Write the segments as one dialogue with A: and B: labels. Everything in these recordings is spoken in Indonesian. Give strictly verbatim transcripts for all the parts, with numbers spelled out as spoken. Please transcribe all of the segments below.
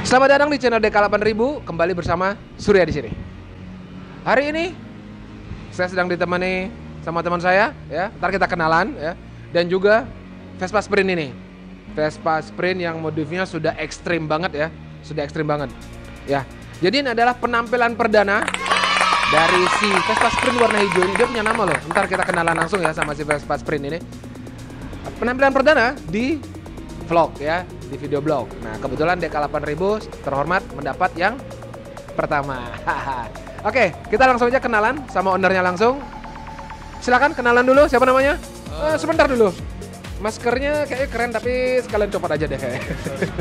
A: Selamat datang di channel D K delapan ribu, kembali bersama Surya di sini. Hari ini saya sedang ditemani sama teman saya, ya. Ntar kita kenalan, ya. Dan juga Vespa Sprint ini, Vespa Sprint yang modifnya sudah ekstrim banget, ya. Sudah ekstrim banget, ya. Jadi ini adalah penampilan perdana dari si Vespa Sprint warna hijau ini. Dia punya nama loh. Ntar kita kenalan langsung ya sama si Vespa Sprint ini. Penampilan perdana di vlog, ya, di video blog. Nah, kebetulan D K delapan ribu terhormat mendapat yang pertama. Oke, kita langsung aja kenalan sama ownernya langsung. Silakan kenalan dulu, siapa namanya? Uh, sebentar dulu. Maskernya kayaknya keren tapi sekalian copot aja deh kayak.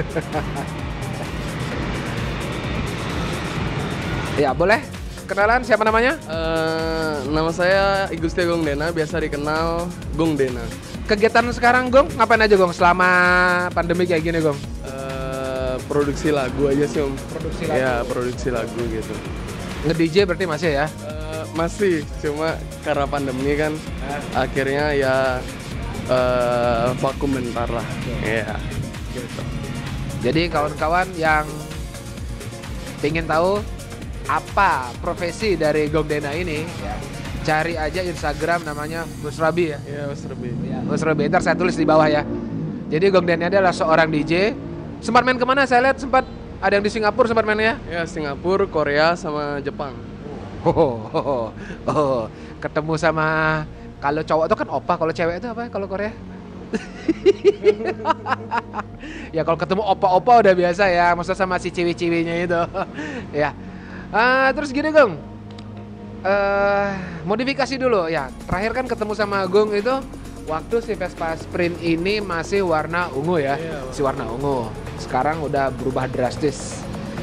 A: Ya, boleh. Kenalan siapa namanya?
B: Uh, nama saya Igusti Gong Dena, biasa dikenal Gong Dena.
A: Kegiatan sekarang Gong, ngapain aja Gong selama pandemi kayak gini Gong?
B: Uh, produksi lagu aja sih Om.
A: Produksi lagu?
B: Ya, produksi lagu gitu.
A: Nge-D J berarti masih ya?
B: Uh, masih, cuma karena pandemi kan eh. akhirnya ya uh, vakum bentar lah. Iya. Yeah.
A: Gitu. Jadi kawan-kawan yang ingin tahu apa profesi dari Gong Dena ini, ya, cari aja Instagram namanya Musrabi ya.
B: Iya, Musrabi.
A: Ya, Musrabi. Ntar saya tulis di bawah ya. Jadi Gong Dena adalah seorang D J. Sempat main kemana? Saya lihat sempat ada yang di Singapura sempat main ya?
B: Ya, Singapura, Korea, sama Jepang.
A: Oh, oh, oh, oh. Ketemu sama, kalau cowok itu kan opa, kalau cewek itu apa? Kalau Korea? Ya kalau ketemu opa-opa udah biasa ya. Maksudnya sama si ciwi-ciwinya itu. Ya. Uh, terus gini Gong, uh, modifikasi dulu ya. Terakhir kan ketemu sama Gong itu waktu si Vespa Sprint ini masih warna ungu ya,
B: iya,
A: si warna ungu. Sekarang udah berubah drastis.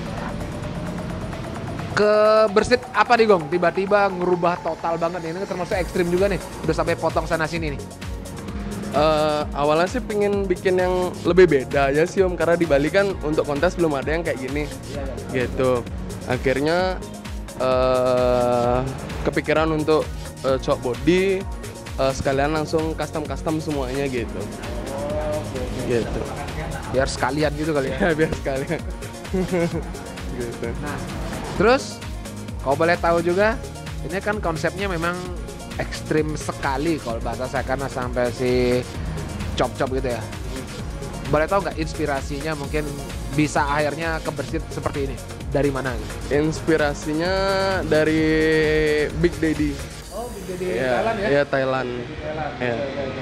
A: Kebersit apa nih Gong? Tiba-tiba ngerubah total banget nih. Ini termasuk ekstrim juga nih. Udah sampai potong sana sini nih.
B: Uh, awalnya sih pengen bikin yang lebih beda aja sih Om, karena di Bali kan untuk kontes belum ada yang kayak gini, iya, iya, gitu. Akhirnya uh, kepikiran untuk uh, cok body, uh, sekalian langsung custom-custom semuanya gitu.
A: Oh, okay.
B: Gitu.
A: Biar sekalian gitu kali ya.
B: Ya biar sekalian. Gitu.
A: Nah, terus kau boleh tahu juga, ini kan konsepnya memang ekstrim sekali kalau bahasa saya, karena sampai si cop-cop gitu ya. Boleh tahu nggak inspirasinya mungkin bisa akhirnya kebersit seperti ini? Dari mana gitu?
B: Inspirasinya dari Big Daddy.
A: Oh, Big Daddy
B: ya,
A: Thailand ya?
B: Iya, Thailand.
A: Thailand.
B: Ya.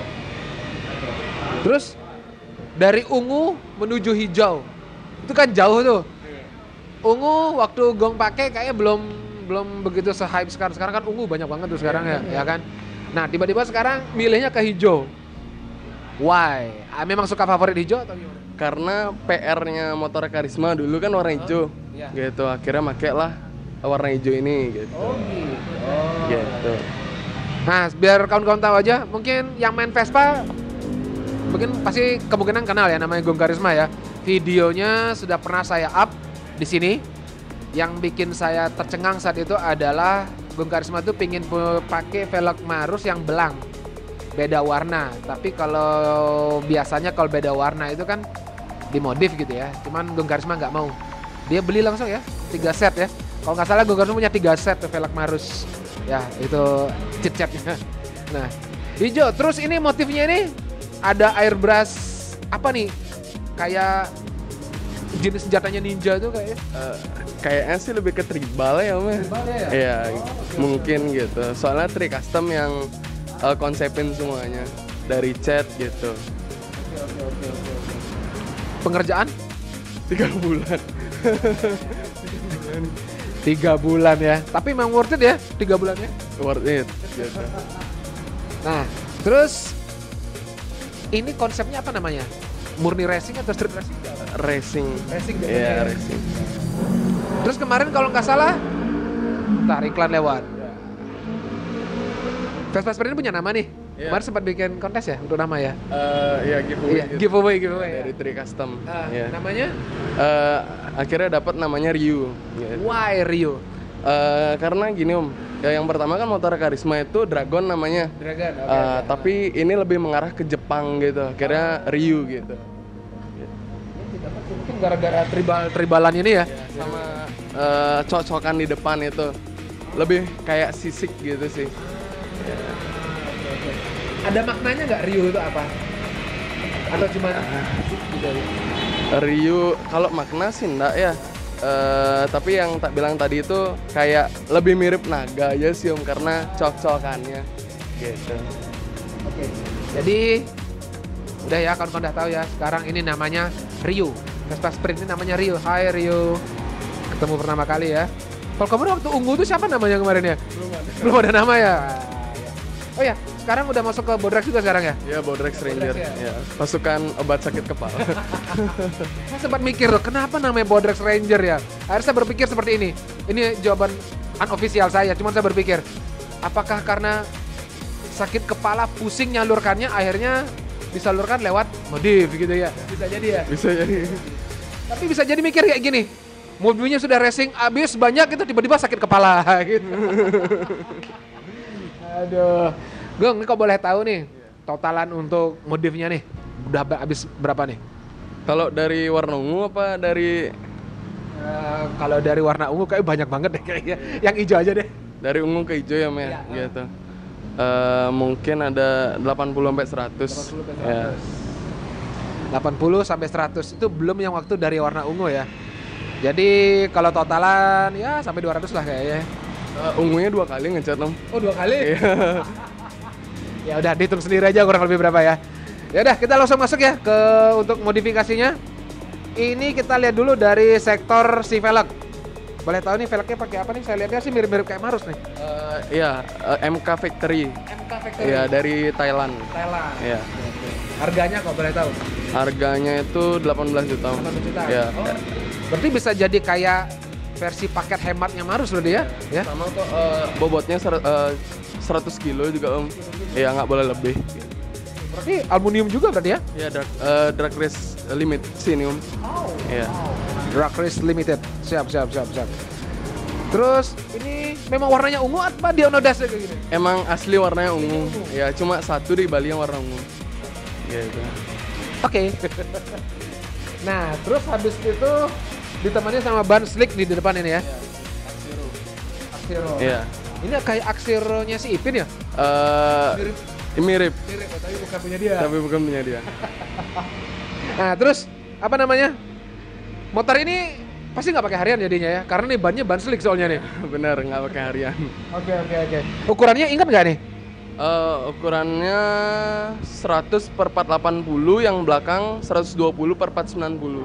A: Terus dari ungu menuju hijau, itu kan jauh tuh. Ungu waktu Gong pakai kayaknya belum belum begitu se-hype sekarang. Sekarang kan ungu banyak banget tuh sekarang ya, ya, ya kan? Nah, tiba-tiba sekarang milihnya ke hijau. Why? Memang suka favorit hijau atau gimana?
B: Karena P R-nya motor Karisma dulu kan warna hijau. Oh, iya. Gitu, akhirnya make lah warna hijau ini gitu.
A: Oh gitu. Oh.
B: Gitu.
A: Nah, biar kawan-kawan tahu aja, mungkin yang main Vespa mungkin pasti kemungkinan kenal ya namanya Gong Karisma ya. Videonya sudah pernah saya up di sini. Yang bikin saya tercengang saat itu adalah Gong Karisma tuh pingin pakai velg Marus yang belang, beda warna. Tapi kalau biasanya kalau beda warna itu kan dimodif gitu ya. Cuman Gong Karisma nggak mau. Dia beli langsung ya, tiga set ya. Kalau nggak salah Gong Karisma punya tiga set tuh velg Marus. Ya itu chit-chatnya. Nah, hijau. Terus ini motifnya ini ada airbrush apa nih? Kayak jenis senjatanya ninja tuh kayaknya.
B: Uh, kayaknya sih lebih ke tribal ya Om.
A: Tribal ya?
B: Iya,
A: oh, okay,
B: mungkin okay. Gitu. Soalnya tri custom yang uh, konsepin semuanya dari cat gitu.
A: Oke oke oke oke. Pengerjaan?
B: Tiga bulan.
A: Tiga bulan ya. Tapi memang worth it ya tiga bulannya?
B: Worth it. Gitu.
A: Nah, terus ini konsepnya apa namanya? Murni racing atau street racing?
B: Racing.
A: Racing.
B: Iya, yeah, racing.
A: Terus kemarin kalau nggak salah, ntar iklan lewat. Vespa Sprint ini punya nama nih. Yeah. Kemarin sempat bikin kontes ya untuk nama ya?
B: Uh, ya giveaway.
A: Iya,
B: gitu.
A: giveaway, giveaway.
B: Dari Tri Custom.
A: Uh,
B: yeah.
A: Namanya?
B: Uh, akhirnya dapat namanya Ryu.
A: Gitu. Why Ryu?
B: Uh, karena gini Om, ya yang pertama kan motor Karisma itu Dragon namanya.
A: Dragon. Okay,
B: uh,
A: okay.
B: Tapi ini lebih mengarah ke Jepang gitu. Akhirnya Ryu gitu.
A: Mungkin gara-gara tribal tribalan ini ya.
B: Ya, sama uh, cok-cokan di depan itu lebih kayak sisik gitu sih. Ya.
A: Ada maknanya nggak Ryu itu apa? Atau cuma gitu?
B: Ryu kalau makna sih enggak ya. Uh, tapi yang tak bilang tadi itu kayak lebih mirip naga aja sih Om, karena cok-cokannya gitu.
A: Oke. Jadi udah ya, kawan-kawan udah tahu ya. Sekarang ini namanya Ryu. Vespa Sprint ini namanya Ryu. Hai Ryu. Ketemu pertama kali ya. Kalau kamu waktu ungu itu siapa namanya kemarin ya?
B: Belum ada.
A: Belum ada nama ya. Oh ya, sekarang udah masuk ke Bodrex juga sekarang ya?
B: Ya, Bodrex Ranger.
A: Bodrex, ya?
B: Ya, pasukan obat sakit kepala.
A: Saya sempat mikir loh, kenapa namanya Bodrex Ranger ya? Akhirnya saya berpikir seperti ini. Ini jawaban unofficial saya, cuman saya berpikir, apakah karena sakit kepala pusing nyalurkannya, akhirnya disalurkan lewat modif gitu ya? Bisa jadi ya?
B: Bisa jadi.
A: Tapi bisa jadi mikir kayak gini, mobilnya sudah racing abis banyak itu tiba-tiba sakit kepala gitu. Aduh, Gong, ini kau boleh tahu nih totalan untuk modifnya nih udah habis berapa nih?
B: Kalau dari warna ungu apa dari
A: Uh, kalau dari warna ungu kayak banyak banget deh kayaknya. Yang hijau aja deh.
B: dari ungu ke hijau ya, Mel?
A: Iya,
B: Gitu. Uh, mungkin ada delapan puluh sampai seratus.
A: delapan puluh sampai
B: Ya.
A: seratus. delapan puluh sampai seratus itu belum yang waktu dari warna ungu ya. Jadi kalau totalan ya sampai dua ratus lah kayaknya.
B: Uh, ungunya dua kali ngecat, Om.
A: Oh, dua kali?
B: Iya.
A: Ya udah dihitung sendiri aja kurang lebih berapa ya. Ya udah kita langsung masuk ya ke untuk modifikasinya. Ini kita lihat dulu dari sektor si velg. Boleh tahu nih velgnya pakai apa nih? Saya lihatnya sih mirip-mirip kayak Marus nih.
B: Uh, iya, uh, M K Factory.
A: M K Factory.
B: Iya, dari Thailand.
A: Thailand.
B: Iya.
A: Harganya kok boleh tahu?
B: Harganya itu delapan belas juta. Om.
A: delapan juta.
B: Iya.
A: Oh, berarti bisa jadi kayak versi paket hematnya Marus berarti ya? Ya.
B: Sama kok uh, bobotnya ser- uh, seratus kilo juga, Om. Iya, nggak boleh lebih.
A: Berarti aluminium juga berarti ya?
B: Iya, drag, uh, drag race limit sini, Om.
A: Oh.
B: Iya.
A: Drag Race Limited. Siap, siap, siap, siap. Terus ini memang warnanya ungu apa dia nodasnya kayak gini?
B: Emang asli warnanya ungu. Ya, cuma satu di Bali yang warna ungu. Gitu.
A: Oke. Nah, terus habis itu ditemani sama ban slick di depan ini ya. Axiro.
B: Iya.
A: Ini kayak Axiro-nya si Ipin ya?
B: Uh,
A: Mirip.
B: mirip,
A: Mirip, tapi bukan punya dia.
B: tapi bukan punya dia.
A: Nah, terus apa namanya? Motor ini pasti nggak pakai harian jadinya ya, karena nih bannya ban slick soalnya nih.
B: Bener, nggak pakai harian.
A: Oke, oke, oke. Ukurannya ingat nggak nih?
B: Uh, ukurannya seratus per empat ratus delapan puluh, yang belakang seratus dua puluh per empat ratus sembilan puluh.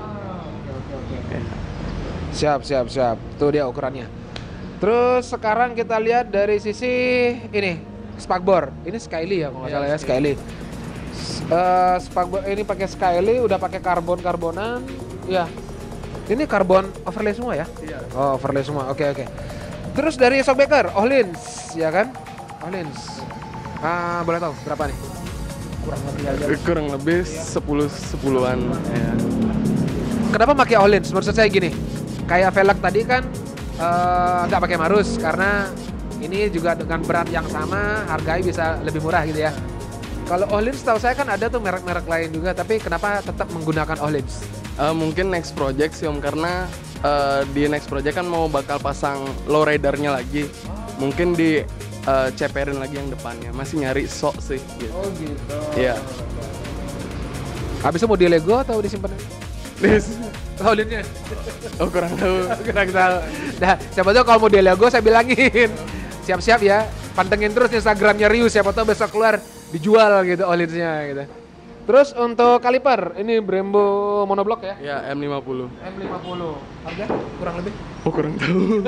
A: Siap, siap, siap. Tuh dia ukurannya. Terus sekarang kita lihat dari sisi ini, spakbor. Ini Skyly ya, kalau nggak
B: Iya,
A: salah ya, Skyly. Uh, spakbor ini pakai Skyly, udah pakai karbon-karbonan. Ya. Ini karbon overlay semua ya?
B: Iya.
A: Oh, overlay semua. Oke, oke. Terus dari shockbreaker, Ohlins, ya kan? Ohlins. Ah, boleh tahu berapa nih? Kurang lebih aja.
B: Kurang lebih sepuluh sepuluhan. Ya.
A: Kenapa pakai Ohlins? Maksud saya gini, kayak velg tadi kan nggak uh, pakai Marus karena ini juga dengan berat yang sama, harganya bisa lebih murah gitu ya. Kalau Ohlins tahu saya kan ada tuh merek-merek lain juga, tapi kenapa tetap menggunakan Ohlins?
B: Uh, mungkin next project sih, Om, karena uh, di next project kan mau bakal pasang lowridernya lagi. Mungkin di uh, ceperin lagi yang depannya. Masih nyari sok sih. Gitu.
A: Oh gitu.
B: Iya.
A: Habis itu mau di Lego atau disimpan? Ohlins-nya.
B: Oh, kurang tahu.
A: Kurang tahu. Nah, siapa tahu kalau mau di Lego saya bilangin. Siap-siap ya, pantengin terus Instagramnya Ryu, siapa tahu besok keluar dijual gitu Ohlins-nya gitu. Terus untuk kaliper, ini Brembo monoblok ya?
B: Ya, M lima puluh.
A: M lima puluh. Harga kurang lebih?
B: Oh, kurang tahu.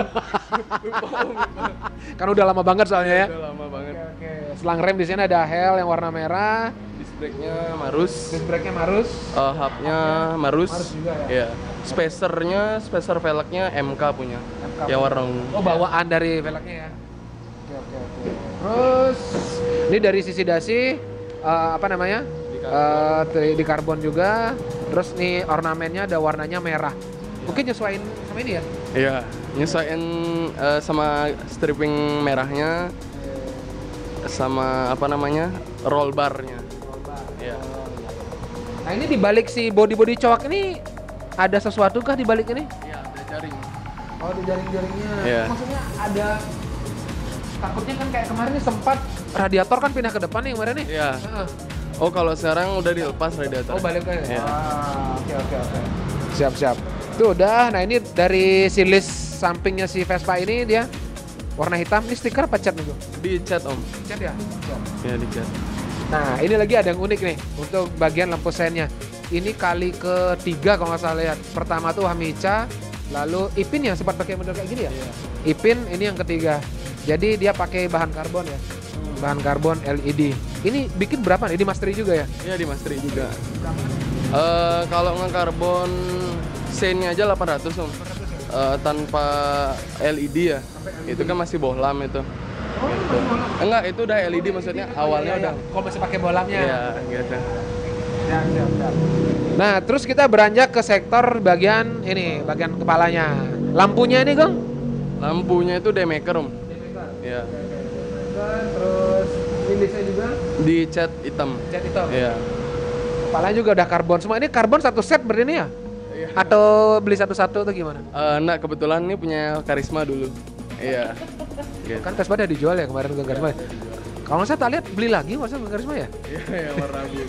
A: Kan udah lama banget soalnya ya.
B: Udah lama banget.
A: Oke, oke. Selang rem di sini ada Hell yang warna merah.
B: Disc brake-nya Marus.
A: Disc brake-nya Marus.
B: Uh, hub-nya Marus.
A: Marus juga ya?
B: Iya. Spacer-nya, spacer velgnya M K punya.
A: M K
B: Yang
A: punya.
B: warna ungu.
A: Oh, bawaan dari velgnya ya. Oke, oke, oke. Terus ini dari sisi dasi uh, apa namanya?
B: Di
A: Uh, di karbon juga. Terus nih ornamennya ada warnanya merah. Mungkin nyesuaiin sama ini ya?
B: Iya, nyesuaiin uh, sama stripping merahnya, sama apa namanya roll barnya. Iya.
A: Nah ini dibalik si body-body coak ini ada sesuatu kah di balik ini?
B: Iya, ada jaring.
A: Oh, di jaring-jaringnya.
B: Iya.
A: Maksudnya ada takutnya kan kayak kemarin nih sempat radiator kan pindah ke depan nih kemarin nih.
B: Iya.
A: Heeh.
B: Oh, kalau sekarang udah dilepas radiator.
A: Oh, balik lagi.
B: Iya.
A: Ah, oke oke oke. Siap siap. Tuh udah. Nah, ini dari silis sampingnya si Vespa ini dia warna hitam. Ini stiker apa cat nih, Bro?
B: Dicat, Om.
A: Cat ya? Siap.
B: Iya, dicat.
A: Nah, ini lagi ada yang unik nih untuk bagian lampu sennya. Ini kali ketiga kalau nggak salah lihat. Pertama tuh Hamicha, lalu Ipin yang sempat pakai model kayak gini ya.
B: Iya.
A: Ipin ini yang ketiga. Jadi dia pakai bahan karbon ya. Bahan karbon L E D. Ini bikin berapa nih? Di masteri juga ya?
B: Iya, di masteri juga. Eh, kalau ngekarbon sen-nya aja delapan ratus, Om. Eh, tanpa L E D ya. Itu kan masih bohlam itu.
A: Oh,
B: Gitu. Enggak, itu udah L E D maksudnya. Awalnya udah.
A: Kok masih pakai bolamnya?
B: Iya, gitu.
A: Siap, siap, siap. Nah, terus kita beranjak ke sektor bagian ini, bagian kepalanya. Lampunya ini, Gong?
B: Lampunya itu daymaker, Om. Iya.
A: Terus listnya juga
B: Dicat hitam.
A: cat hitam.
B: Iya.
A: Kepalanya juga udah karbon semua. Ini karbon satu set berarti ini ya?
B: Iya.
A: Atau beli satu-satu atau gimana?
B: Eh, nah, kebetulan ini punya Karisma dulu. Iya. Gitu.
A: Kan Vespa udah dijual ya kemarin Gang Karisma. Kalau nggak salah tak lihat beli lagi masa Gang Karisma ya?
B: Iya, yang warna biru.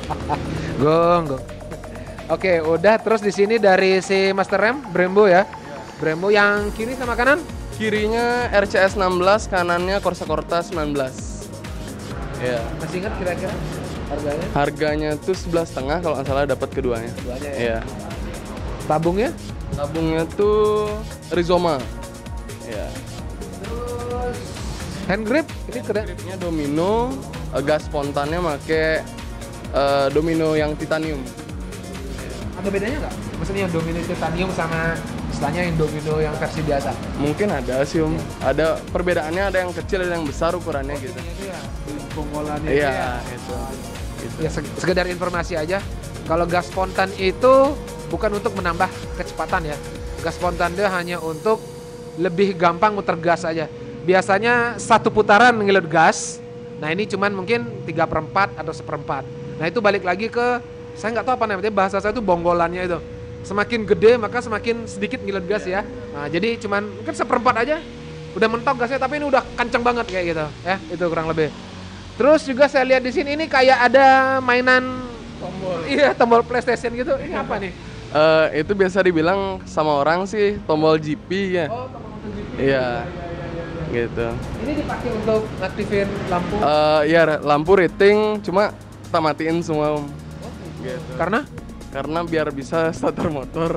A: Gong, gong. Oke, udah terus di sini dari si Master Rem Brembo ya. Brembo yang kiri sama kanan?
B: Kirinya R C S enam belas, kanannya Corsa Corta sembilan belas. Iya.
A: Masih ingat kira-kira harganya?
B: Harganya tuh sebelas setengah kalau nggak salah dapat keduanya.
A: Keduanya ya?
B: Iya.
A: Tabungnya?
B: Tabungnya tuh Rizoma. Iya.
A: Terus hand grip ini keren.
B: Gripnya Domino, eh, gas spontannya make eh, Domino yang titanium.
A: Ada bedanya nggak? Maksudnya yang Domino titanium sama istilahnya yang Domino yang versi biasa?
B: Mungkin ada sih, Om. Ada perbedaannya, ada yang kecil, ada yang besar ukurannya gitu.
A: Itu ya, pengolahannya
B: Iya, itu. Gitu.
A: Ya seg- sekedar informasi aja. Kalau gas spontan itu bukan untuk menambah kecepatan ya. Gas spontan itu hanya untuk lebih gampang muter gas aja. Biasanya satu putaran ngilet gas. Nah ini cuman mungkin tiga per empat atau seperempat. Nah itu balik lagi ke, saya nggak tahu apa namanya, bahasa saya itu bonggolannya itu. Semakin gede maka semakin sedikit ngilet gas ya. Nah jadi cuman mungkin seperempat aja. Udah mentok gasnya tapi ini udah kenceng banget kayak gitu ya. Itu kurang lebih. Terus juga saya lihat di sini ini kayak ada mainan
B: Tombol.
A: iya tombol PlayStation gitu. Ini apa nih?
B: Eh, itu biasa dibilang sama orang sih tombol G P ya.
A: Oh, tombol G P.
B: Iya. Gitu.
A: Ini dipakai untuk ngaktifin lampu.
B: Eh, ya lampu rating cuma kita matiin semua, Om. Gitu.
A: Karena?
B: Karena biar bisa starter motor.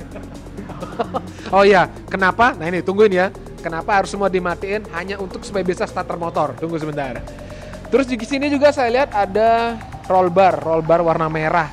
A: Oh iya, kenapa? Nah ini tungguin ya. Kenapa harus semua dimatiin hanya untuk supaya bisa starter motor? Tunggu sebentar. Terus di sini juga saya lihat ada roll bar, roll bar warna merah.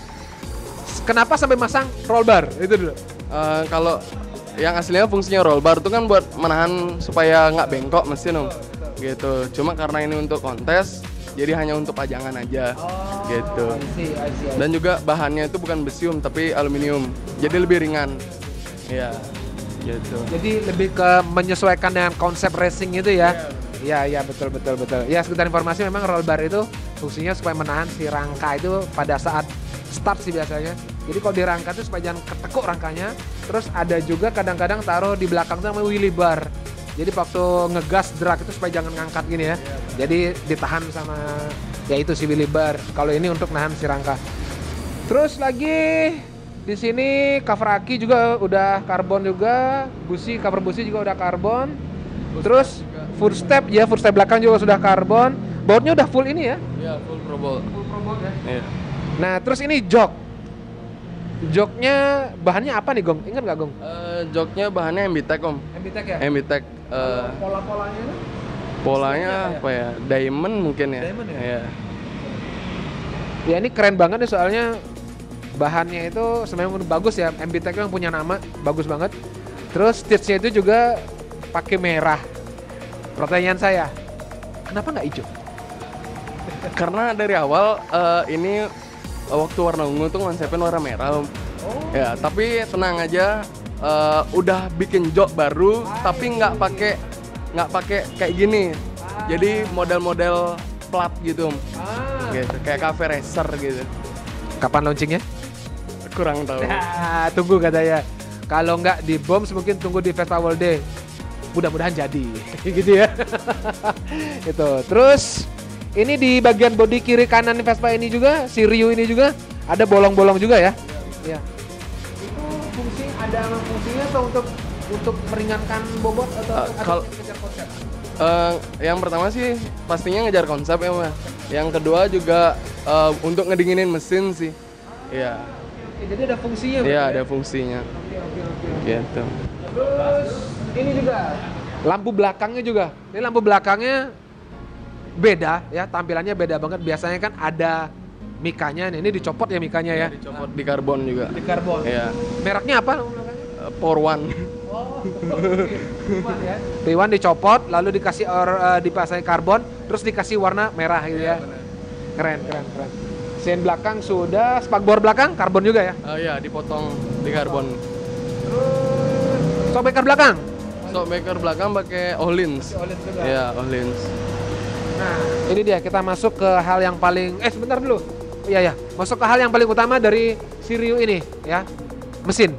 A: Kenapa sampai masang roll bar? Itu dulu.
B: Eh, kalau yang aslinya fungsinya roll bar itu kan buat menahan supaya nggak bengkok mesin, Om. Gitu. Cuma karena ini untuk kontes, jadi hanya untuk pajangan aja. Gitu.
A: I see, I see, I see.
B: Dan juga bahannya itu bukan besi, Om, tapi aluminium. Jadi lebih ringan. Iya. Gitu.
A: Jadi lebih ke menyesuaikan dengan konsep racing itu ya. Iya, iya betul betul betul. Ya sekedar informasi memang roll bar itu fungsinya supaya menahan si rangka itu pada saat start sih biasanya. Jadi kalau di rangka itu supaya jangan ketekuk rangkanya. Terus ada juga kadang-kadang taruh di belakang itu namanya wheelie bar. Jadi waktu ngegas drag itu supaya jangan ngangkat gini ya. Jadi ditahan sama ya itu si wheelie bar. Kalau ini untuk nahan si rangka. Terus lagi di sini cover aki juga udah karbon juga, busi cover busi juga udah karbon. Terus footstep ya, footstep belakang juga sudah karbon. Bautnya udah full ini ya?
B: Iya, full probol.
A: Full probol ya.
B: Iya.
A: Nah, terus ini jok. Joknya bahannya apa nih, Gong? Ingat nggak, Gong?
B: Eh, joknya bahannya M B T E C, Om.
A: M B T E C ya?
B: M B T E C. eh,
A: Pola-polanya itu?
B: polanya
A: Setiapnya
B: apa ya? Diamond mungkin ya.
A: Diamond ya?
B: Iya.
A: Ya ini keren banget nih soalnya bahannya itu sebenarnya bagus ya. M B T E C yang punya nama, bagus banget. Terus stitch-nya itu juga pakai merah. Pertanyaan saya, kenapa nggak hijau?
B: Karena dari awal eh, ini waktu warna ungu tuh konsepnya warna merah, Om. Ya, tapi tenang aja, eh, udah bikin jok baru, tapi nggak pakai nggak pakai kayak gini. Jadi model-model plat gitu, Om.
A: Ah.
B: Gitu, kayak cafe racer gitu.
A: Kapan launchingnya?
B: kurang tahu.
A: Nah, tunggu katanya. Kalau nggak di Boms mungkin tunggu di Vespa World Day. Mudah-mudahan jadi, gitu ya. Itu. Terus ini di bagian bodi kiri kanan Vespa ini juga, si Rio ini juga ada bolong-bolong juga ya. Iya. Itu fungsi ada fungsinya atau untuk untuk meringankan bobot atau
B: Uh,
A: atau
B: kal-
A: ngejar konsep?
B: Uh, yang pertama sih pastinya ngejar konsep ya, Mas. Yang kedua juga uh, untuk ngedinginin mesin sih. Iya.
A: Ya, jadi ada fungsinya.
B: Iya,
A: ya?
B: ada fungsinya.
A: Oke, oke, oke.
B: Gitu.
A: Terus ini juga lampu belakangnya juga. Ini lampu belakangnya beda ya, tampilannya beda banget. Biasanya kan ada mikanya nih. Ini dicopot ya mikanya ya.
B: Dicopot di karbon juga.
A: Di karbon.
B: Iya.
A: Mereknya apa lampu belakangnya?
B: Uh, Power One.
A: Oh, P ya. P satu dicopot, lalu dikasih or, uh, dipasang karbon, terus dikasih warna merah gitu ya. Keren, keren, keren. Sen belakang sudah, spakbor belakang karbon juga ya.
B: Uh, iya, dipotong di karbon.
A: Terus shockbreaker belakang.
B: Shockbreaker belakang pakai Öhlins.
A: Öhlins juga.
B: Iya, Öhlins.
A: Nah, ini dia kita masuk ke hal yang paling eh sebentar dulu. Iya ya, masuk ke hal yang paling utama dari si Rio ini ya. Mesin.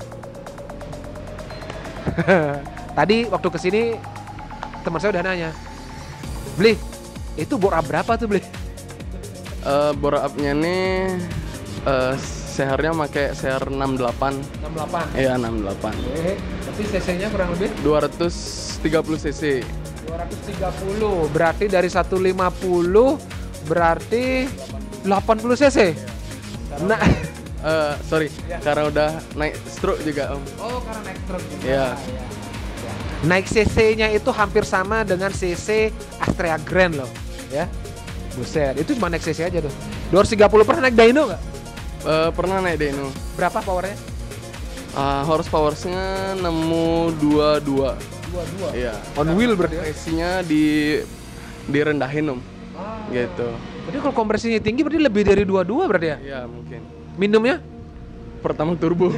A: Tadi waktu kesini teman saya udah nanya, Beli, itu bore up berapa tuh Beli?
B: Uh, bore up-nya nih uh, sehernya pakai seher enam puluh delapan.
A: enam puluh delapan.
B: Iya, enam puluh delapan.
A: Oke, tapi cc-nya kurang lebih
B: dua ratus tiga puluh cc.
A: dua ratus tiga puluh. Berarti dari seratus lima puluh berarti delapan puluh cc. Nah,
B: Uh, sorry, karena udah naik stroke juga Om.
A: oh karena naik truk juga.
B: Iya.
A: Ya. Naik cc-nya itu hampir sama dengan cc Astrea Grand loh, ya. Buset, itu cuma naik cc aja tuh. dua ratus tiga puluh pernah naik dyno nggak?
B: Uh, pernah naik Dino.
A: Berapa powernya?
B: Uh, horsepower-nya nemu dua puluh dua.
A: dua puluh dua.
B: Iya.
A: On wheel berarti ya?
B: Kompresinya di direndahin Om.
A: Ah.
B: Gitu.
A: Berarti kalau kompresinya tinggi berarti lebih dari dua puluh dua berarti ya?
B: Iya, mungkin.
A: Minumnya?
B: Pertama turbo.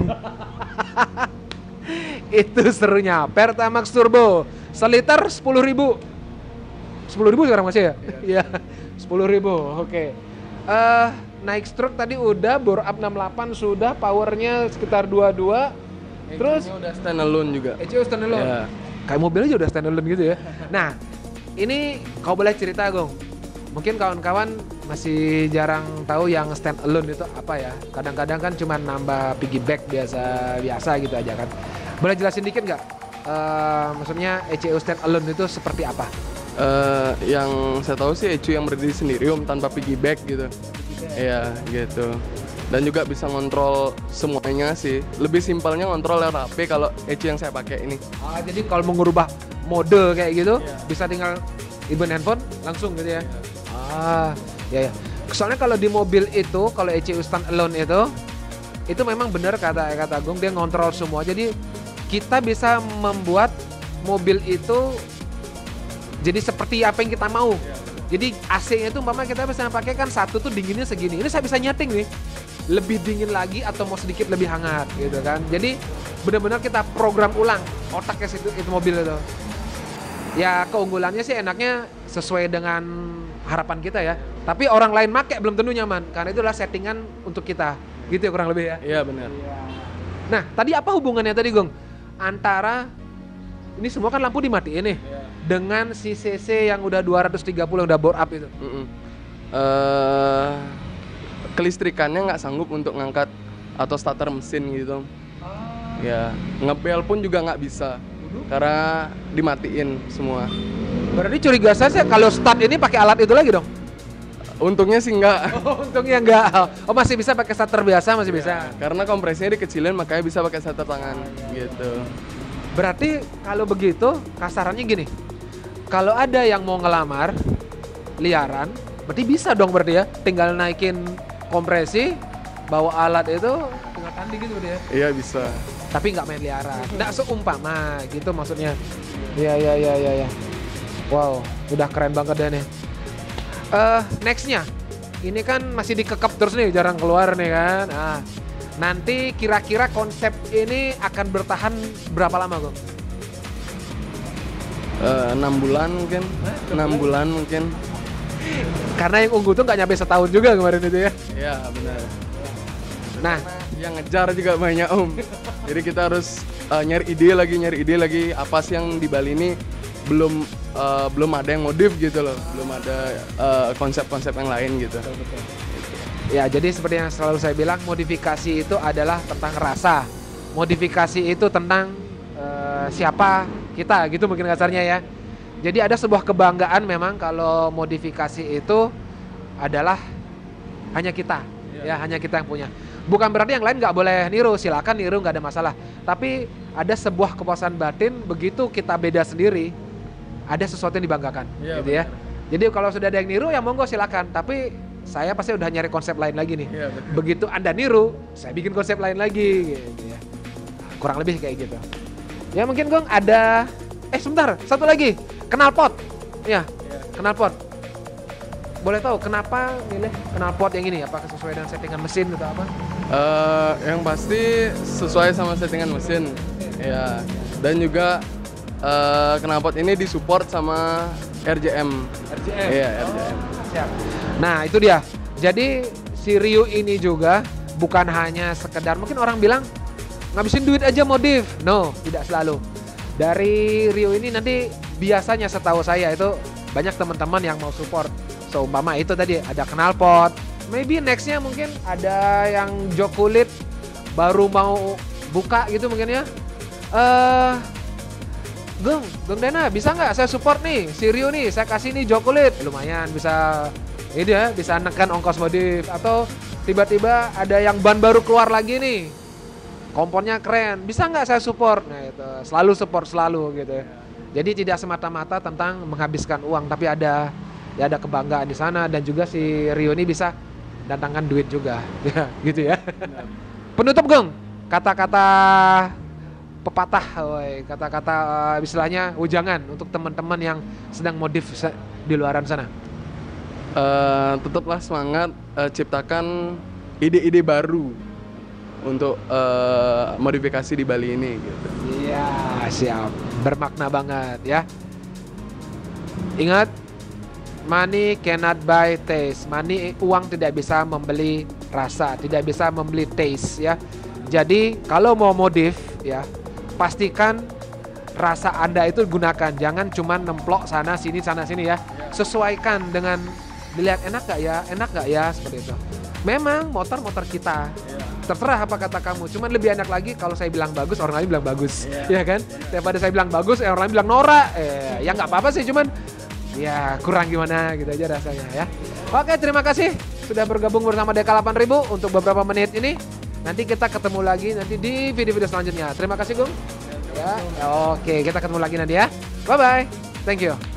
A: Itu serunya Pertamax Turbo seliter sepuluh ribu. sepuluh ribu sekarang masih ya? Iya. sepuluh ribu. Oke. Eh naik stroke tadi udah, bore up enam puluh delapan sudah, powernya sekitar dua puluh dua. Terus
B: E C U-nya udah standalone juga.
A: E C U standalone.
B: Iya.
A: Kayak mobil aja udah standalone gitu ya. Nah, ini kau boleh cerita, Gong. Mungkin kawan-kawan masih jarang tahu yang standalone itu apa ya. Kadang-kadang kan cuma nambah piggyback biasa biasa gitu aja kan. Boleh jelasin dikit nggak? Uh, maksudnya E C U standalone itu seperti apa?
B: Uh, yang saya tahu sih E C U yang berdiri sendiri Om, tanpa piggyback gitu. Iya, gitu. Dan juga bisa ngontrol semuanya sih. Lebih simpelnya ngontrol lewat H P kalau E C U yang saya pakai ini.
A: Ah, jadi kalau mau ngubah mode kayak gitu,
B: Iya.
A: bisa tinggal iben handphone langsung gitu ya.
B: Iya.
A: Ah, ya ya. Soalnya kalau di mobil itu, kalau E C U standalone itu, itu memang benar kata kata Agung, dia ngontrol semua. Jadi kita bisa membuat mobil itu jadi seperti apa yang kita mau. Jadi A C-nya itu umpama kita bisa pakai kan satu tuh dinginnya segini. Ini saya bisa nyeting nih. Lebih dingin lagi atau mau sedikit lebih hangat gitu kan. Jadi benar-benar kita program ulang otaknya situ itu mobil itu. Ya keunggulannya sih enaknya sesuai dengan harapan kita ya. Tapi orang lain make belum tentu nyaman karena itu adalah settingan untuk kita. Gitu ya kurang lebih ya.
B: Iya, benar.
A: Nah, tadi apa hubungannya tadi, Gong? Antara ini semua kan lampu dimatiin nih.
B: Iya.
A: Dengan si cc yang udah dua ratus tiga puluh udah bore up itu.
B: Mm-mm. Uh, kelistrikannya nggak sanggup untuk ngangkat atau starter mesin gitu. Ya, ngebel pun juga nggak bisa karena dimatiin semua.
A: Berarti curiga saya kalau start ini pakai alat itu lagi dong?
B: Untungnya sih nggak.
A: Oh, untungnya enggak. Oh, masih bisa pakai starter biasa, masih bisa.
B: Karena kompresinya dikecilin makanya bisa pakai starter tangan gitu.
A: Berarti kalau begitu kasarannya gini. Kalau ada yang mau ngelamar liaran, berarti bisa dong berarti ya. Tinggal naikin kompresi, bawa alat itu tinggal tanding gitu berarti ya.
B: Iya, bisa.
A: Tapi nggak main liaran. Nggak seumpama gitu maksudnya. Iya iya iya iya ya. Wow, udah keren banget deh nih. Uh, nextnya, ini kan masih dikekep terus nih, jarang keluar nih kan. Nah, nanti kira-kira konsep ini akan bertahan berapa lama, Gong?
B: Uh, enam bulan mungkin, enam bulan mungkin.
A: Karena yang ungu tuh nggak nyampe setahun juga kemarin itu ya.
B: Iya, benar.
A: Nah,
B: yang ngejar juga banyak Om. Jadi kita harus uh, nyari ide lagi, nyari ide lagi apa sih yang di Bali ini belum uh, belum ada yang modif gitu loh, belum ada uh, konsep-konsep yang lain gitu.
A: Betul, betul. Ya, jadi seperti yang selalu saya bilang, modifikasi itu adalah tentang rasa. Modifikasi itu tentang uh, siapa kita, gitu mungkin kasarnya ya. Jadi ada sebuah kebanggaan memang kalau modifikasi itu adalah hanya kita, ya, ya hanya kita yang punya. Bukan berarti yang lain nggak boleh niru, silakan niru, nggak ada masalah. Tapi ada sebuah kepuasan batin begitu kita beda sendiri, ada sesuatu yang dibanggakan, ya, gitu ya. Jadi kalau sudah ada yang niru ya monggo silakan. Tapi saya pasti udah nyari konsep lain lagi nih. Ya, begitu Anda niru, saya bikin konsep lain lagi, gitu ya. Kurang lebih kayak gitu. Ya mungkin Gong ada, eh sebentar, satu lagi, knalpot, ya, ya. knalpot. Boleh tahu kenapa milih knalpot yang ini? Apakah sesuai dengan settingan mesin atau apa?
B: Uh, yang pasti sesuai sama settingan mesin, ya. Dan juga uh, knalpot ini disupport sama R J M.
A: R J M.
B: Iya, R J M.
A: Oh, siap. Nah, itu dia. Jadi si Rio ini juga bukan hanya sekedar, mungkin orang bilang ngabisin duit aja modif. No, tidak selalu. Dari Rio ini nanti biasanya setahu saya itu banyak teman-teman yang mau support. So, umpama itu tadi ada knalpot. Maybe nextnya mungkin ada yang jok kulit baru mau buka gitu mungkin ya. Eh, uh, Gong, Gong Dena bisa nggak saya support nih si Rio nih, saya kasih nih jok kulit, lumayan bisa ini ya, bisa nekan ongkos modif. Atau tiba-tiba ada yang ban baru keluar lagi nih, komponnya keren, bisa nggak saya support? Nah itu selalu support selalu gitu. Jadi tidak semata-mata tentang menghabiskan uang, tapi ada ya ada kebanggaan di sana, dan juga si Rio ini bisa datangkan duit juga, ya gitu ya. Penutup Gong, kata-kata pepatah, woy, kata-kata uh, istilahnya ujangan untuk teman-teman yang sedang modif di luaran sana.
B: Uh, tetaplah semangat, uh, ciptakan ide-ide baru untuk uh, modifikasi di Bali ini gitu.
A: Iya, siap. Bermakna banget ya. Ingat, money cannot buy taste. Money, uang tidak bisa membeli rasa, tidak bisa membeli taste ya. Jadi kalau mau modif ya, pastikan rasa Anda itu gunakan. Jangan cuma nemplok sana sini sana sini ya. Sesuaikan dengan dilihat enak gak ya, enak gak ya, seperti itu. Memang motor-motor kita, terserah apa kata kamu. Cuman lebih enak lagi kalau saya bilang bagus, orang lain bilang bagus, ya kan? Daripada saya bilang bagus, eh, orang lain bilang norak. Eh, ya nggak apa-apa sih, cuman ya kurang gimana gitu aja rasanya ya. Oke, terima kasih sudah bergabung bersama D K delapan ribu untuk beberapa menit ini. Nanti kita ketemu lagi nanti di video-video selanjutnya. Terima kasih Gung. Ya, oke, kita ketemu lagi nanti ya. Bye bye. Thank you.